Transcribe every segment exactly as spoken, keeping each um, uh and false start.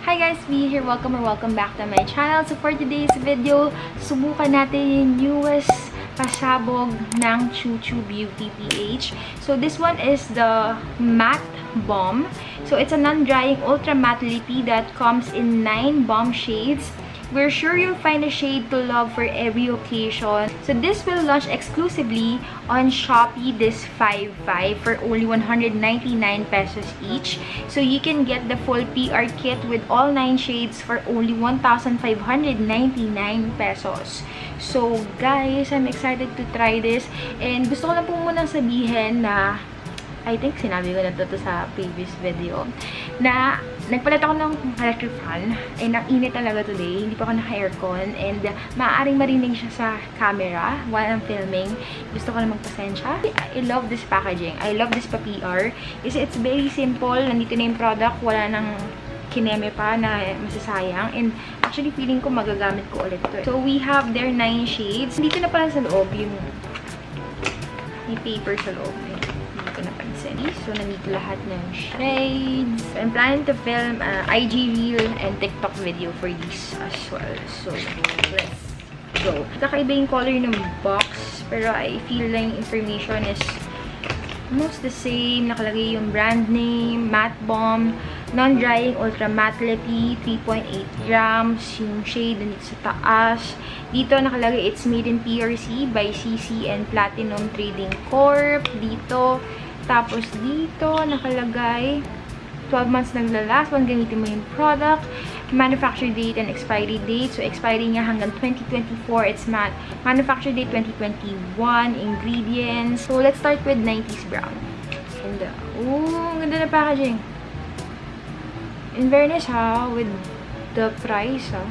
Hi guys, V here. Welcome or welcome back to my channel. So for today's video, subukan natin yung newest pasabog ng Choo Choo Beauty P H. So this one is the Matte Bomb. So it's a non-drying ultra matte lippy that comes in nine bomb shades. We're sure you'll find a shade to love for every occasion. So this will launch exclusively on Shopee this five five for only one hundred ninety-nine pesos each. So you can get the full P R kit with all nine shades for only one thousand five hundred ninety-nine pesos. So guys, I'm excited to try this. And gusto ko lang po munang sabihin na I think sinabi ko na to, to sa previous video na nagpalit ako ng electric fan and ang init talaga today. Hindi pa ako naka-aircon and uh, maaaring marinig siya sa camera while I'm filming. Gusto ko na magpasensya. I love this packaging. I love this pa-P R kasi it's very simple. Nandito na yung product. Wala nang kineme pa na masasayang. And actually feeling ko magagamit ko ulit to. So we have their nine shades. Dito na pala sa loob yung may paper sa loob. Ko napansin. So, nandito lahat ng shades. I'm planning to film uh, I G reel and TikTok video for these as well. So, let's go. Kakaiba yung color ng box, pero I feel like information is almost the same. Nakalagay yung brand name, Matte Bomb, non-drying ultra matte lippy, three point eight grams. Yung shade nandito sa taas. Dito nakalagay, it's made in P R C by C C and Platinum Trading Corp. Dito, tapos dito, nakalagay, twelve months naglalast, kung gamitin mo yung product, manufacture date and expiry date. So, expiry niya hanggang twenty twenty-four. It's mat manufacture date twenty twenty-one. Ingredients. So, let's start with nineties brown. And, oh, ang ganda na packaging. In fairness, ha, with the price, ha.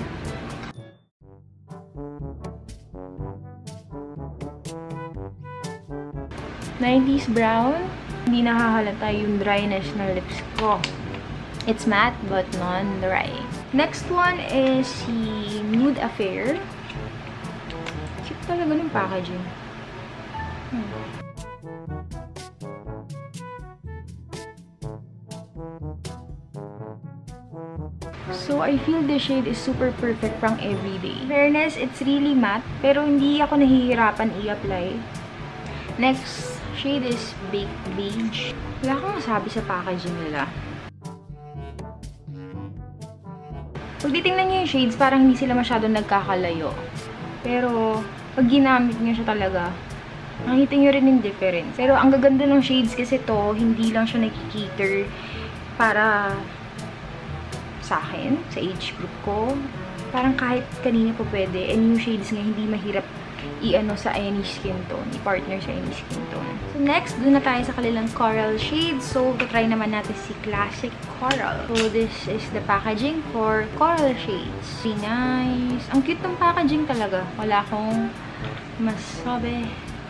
nineties brown. Hindi nakahalata yung dryness ng lips ko. It's matte but non-dry. Next one is si Nude Affair. Cute talaga ng packaging. Hmm. So, I feel the shade is super perfect pang everyday. In fairness, it's really matte, pero hindi ako nahihirapan i-apply. Next shade is Baked Beige. Wala akong masabi sa packaging nila. Pag titingnan nyo yung shades, parang hindi sila masyadong nagkakalayo. Pero, pag ginamit nyo siya talaga, nakikita nyo rin yung difference. Pero, ang gaganda ng shades kasi to, hindi lang siya nakikiter para sa akin, sa age group ko. Parang kahit kanina pa pwede. And yung shades nga, hindi mahirap i-ano sa any skin tone, i-partner sa any skin tone. So, next, dun na tayo sa kanilang coral shade. So, try naman natin si Classic Coral. So, this is the packaging for coral shades. Very nice. Ang cute ng packaging talaga. Wala akong masabi.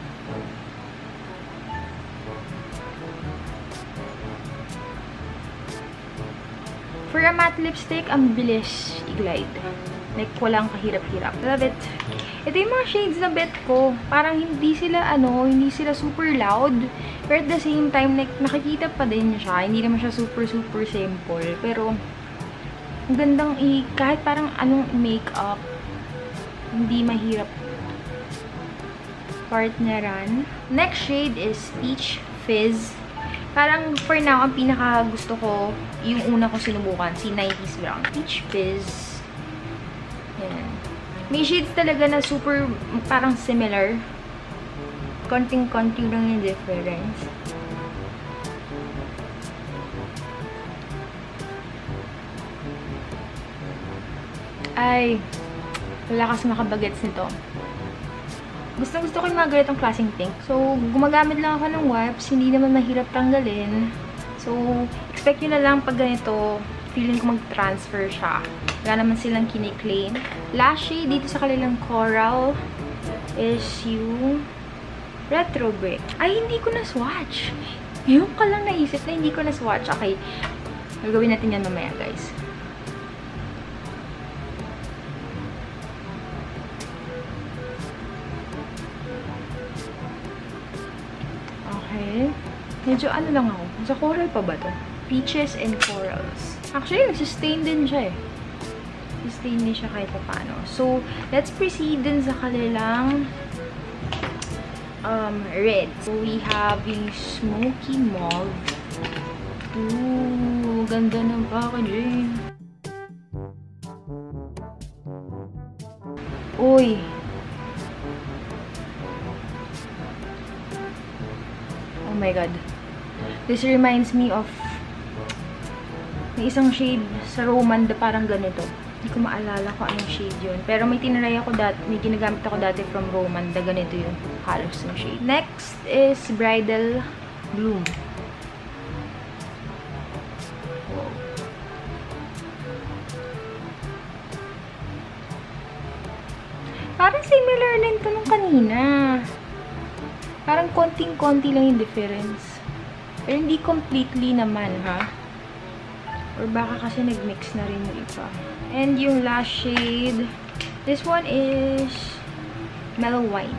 For a matte lipstick, ang bilis i-glide. Like, walang kahirap-hirap. Love it. Ito yung mga shades na bet ko. Parang hindi sila, ano, hindi sila super loud. Pero at the same time, like, nakikita pa din siya. Hindi naman siya super, super simple. Pero, ang gandang i- kahit parang anong makeup, hindi mahirap partneran. Next shade is Peach Fizz. Parang, for now, ang pinaka gusto ko, yung una ko sinubukan, si nineties brown. Peach Fizz. Yan. May shades talaga na super, parang similar. Konting-konti lang yung difference. Ay, wala kasi makabagets nito. Gusto-gusto ko yung mga ganitong klaseng pink. So, gumagamit lang ako ng wipes. Hindi naman mahirap tanggalin. So, expect nyo na lang pag ganito, feeling ko mag-transfer siya. Wala naman silang kiniklaim. Last shade dito sa kanilang coral is yung Retro Brick. Ay, hindi ko na-swatch. Yung ka lang naisip na hindi ko na-swatch. Okay, gagawin natin yan mamaya, guys. Okay. Medyo ano lang ako. Sa coral pa ba to? Peaches and corals. Actually, sustain din siya eh. Sustain din siya kahit paano. So, let's proceed din sa kanilang um, red. So, we have yung smoky mauve. Ooh, ganda ng packaging. Uy. Oh my god. This reminds me of may isang shade sa Roman na parang ganito. Hindi ko maalala kung anong shade yun. Pero may tinaray ako dati, may ginagamit ako dati from Roman na ganito yung halos ng shade. Next is Bridal Bloom. Wow. Parang similar din ito nung kanina. Parang konting-konti lang yung difference. Pero hindi completely naman, ha? Or baka kasi nag-mix na rin yung iba. And yung last shade, this one is Mellow Wine.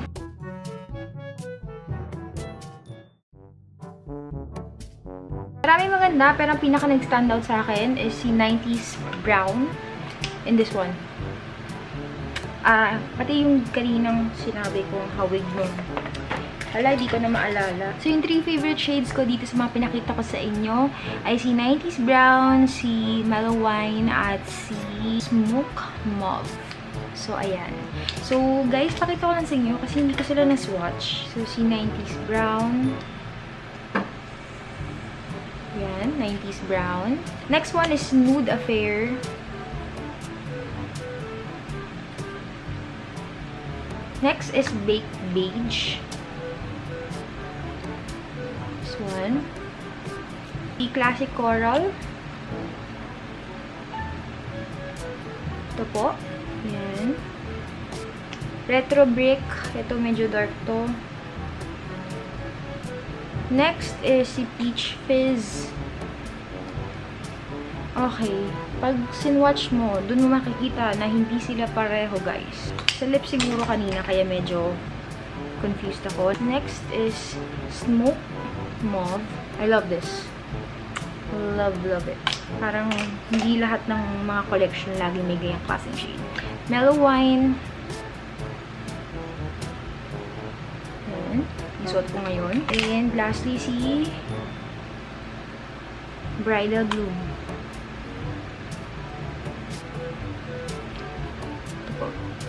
Maraming maganda, pero ang pinaka nag-stand out sa akin is si nineties Brown in this one. Ah, uh, pati yung kaninang sinabi ko, hawig mo. Hala, di ko na maalala. So, yung three favorite shades ko dito sa mga pinakita ko sa inyo ay si nineties Brown, si Mellow Wine, at si Smoke Mauve. So, ayan. So, guys, pakita ko lang sa inyo kasi hindi ko sila na-swatch. So, si nineties Brown. Ayan, nineties Brown. Next one is Nude Affair. Next is Baked Beige. One. The Classic Coral. Ito po. Yan. Retro Brick. Ito medyo dark to. Next is si Peach Fizz. Okay. Pag sinwatch mo, dun mo makikita na hindi sila pareho, guys. Sa lips siguro kanina, kaya medyo confused ako. Next is Smoke Mauve. I love this. Love, love it. Parang hindi lahat ng mga collection lagi may ganyang klaseng shade. Mellow Wine. Ayan. Isuot ko ngayon. And lastly, si Bridal Bloom. Ito po.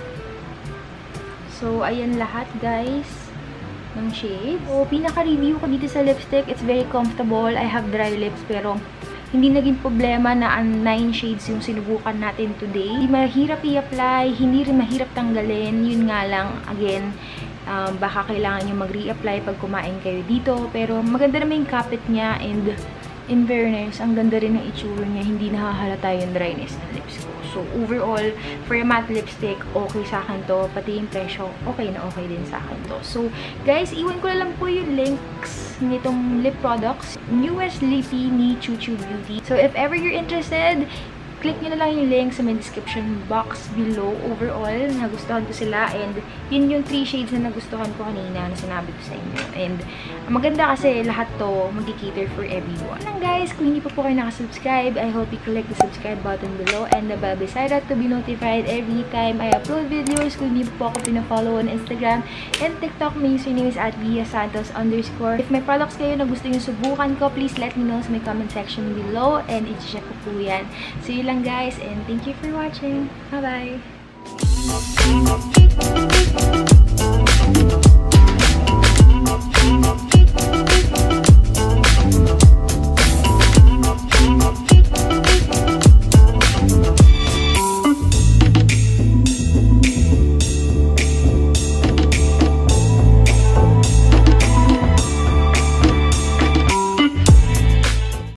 So, ayan lahat, guys, ng shades. So, pinaka-review ko dito sa lipstick. It's very comfortable. I have dry lips, pero hindi naging problema na ang nine shades yung sinubukan natin today. Hindi mahirap i-apply, hindi rin mahirap tanggalin. Yun nga lang, again, um, baka kailangan nyo mag-re-apply pag kumain kayo dito. Pero maganda naman yung kapit niya, and in fairness, ang ganda rin ng itsura niya. Hindi nahahalata yung dryness ng lips ko. So, overall, for a matte lipstick, okay sa akin to. Pati yung presyo, okay na okay din sa akin to. So, guys, iwan ko na lang po yung links nitong lip products. Newest lippy ni Choo Choo Beauty. So, if ever you're interested, click nyo na lang yung link sa may description box below. Overall, nagustuhan ko sila, and yun yung three shades na nagustuhan ko kanina na sinabi ko sa inyo. And maganda kasi lahat to mag-cater for everyone. And guys, kung hindi pa po kayo nakasubscribe, I hope you click the subscribe button below and the bell beside that to be notified every time I upload videos. Kung hindi pa po ako pinafollow on Instagram and TikTok, my username is at viasantos underscore. If may products kayo na gusto nyo subukan ko, please let me know sa may comment section below, and i-check ko po yan. So, yun lang, guys, and thank you for watching. Bye bye.